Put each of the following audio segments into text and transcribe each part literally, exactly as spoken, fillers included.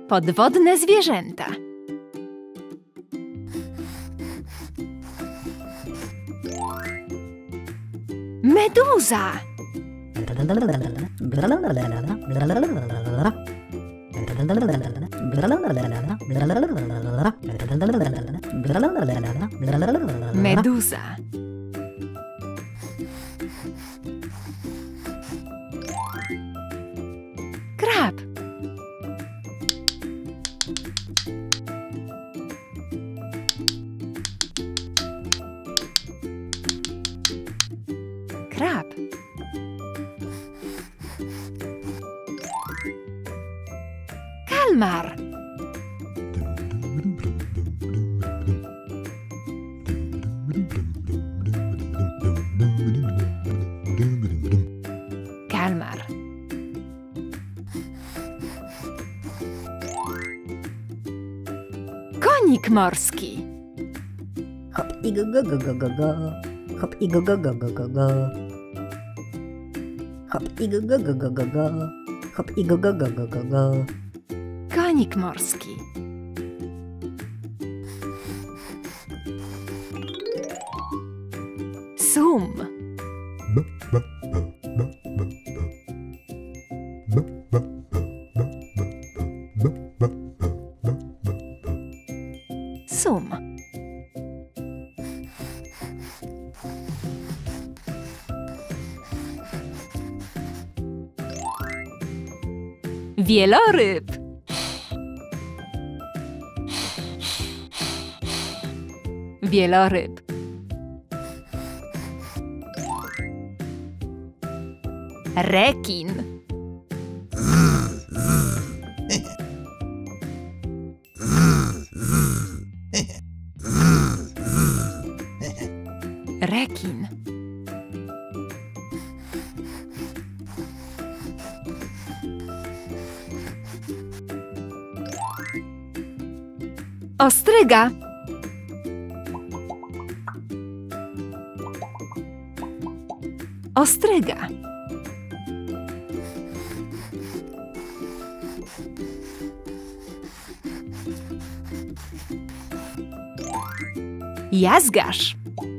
Podwodne zwierzęta. Meduza. Meduza. Krab. Krab. Kalmar. Kalmar. Konik morski. Hop i go go go go go go. Hop i go go go go go go. Hop i go go go go go go. Hop i go go go go go go. Konik morski. Sum. Sum. Wieloryb. Wieloryb. Rekin. Rekin. Ostryga. Ostryga. Jazgarz.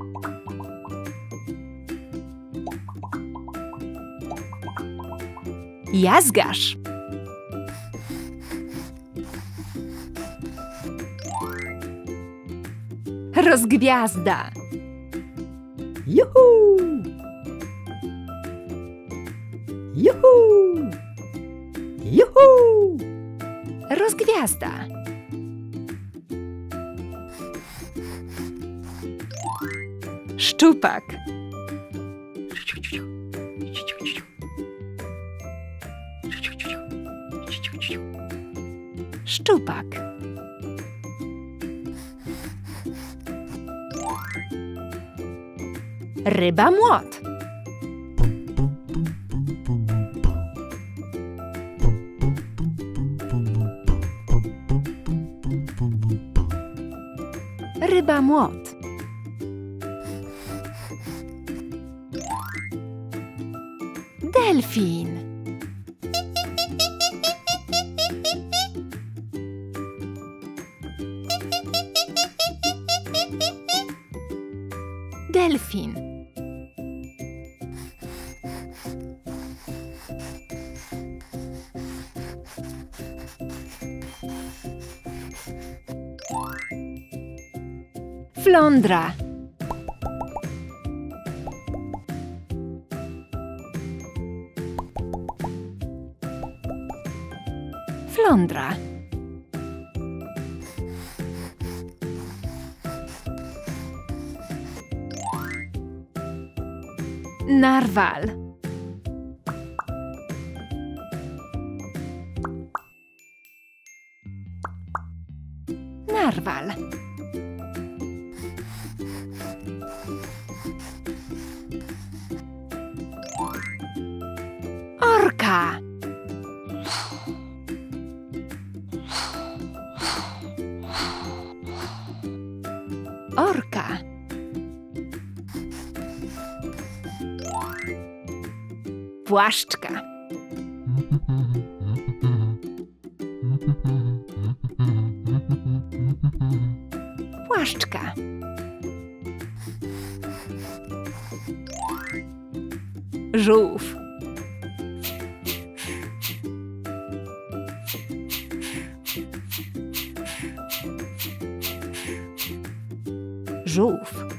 Jazgarz. Rozgwiazda. Juhu! Juhu! Juhu! Rozgwiazda. Szczupak. Szczupak. Ryba młot. Ryba młot. Delfin. Delfin. Flądra. Flądra. Narwal. Narwal. Orka. Orka. Płaszczka. Płaszczka. Żółw. Żółw.